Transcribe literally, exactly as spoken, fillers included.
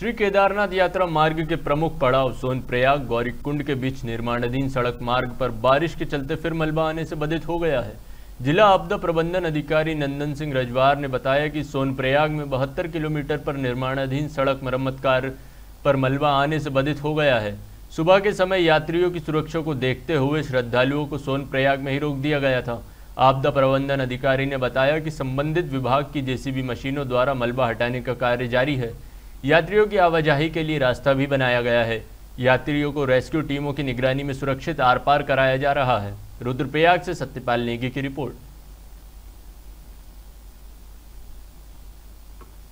श्री केदारनाथ यात्रा मार्ग के प्रमुख पड़ाव सोनप्रयाग गौरीकुंड के बीच निर्माणाधीन सड़क मार्ग पर बारिश के चलते फिर मलबा आने से बाधित हो गया है। जिला आपदा प्रबंधन अधिकारी नंदन सिंह रजवार ने बताया कि सोनप्रयाग में बहत्तर किलोमीटर पर निर्माणाधीन सड़क मरम्मत कार्य पर मलबा आने से बाधित हो गया है। सुबह के समय यात्रियों की सुरक्षा को देखते हुए श्रद्धालुओं को सोनप्रयाग में ही रोक दिया गया था। आपदा प्रबंधन अधिकारी ने बताया कि संबंधित विभाग की जेसीबी मशीनों द्वारा मलबा हटाने का कार्य जारी है। यात्रियों की आवाजाही के लिए रास्ता भी बनाया गया है। यात्रियों को रेस्क्यू टीमों की निगरानी में सुरक्षित आर पार कराया जा रहा है। रुद्रप्रयाग से सत्यपाल नेगी की रिपोर्ट।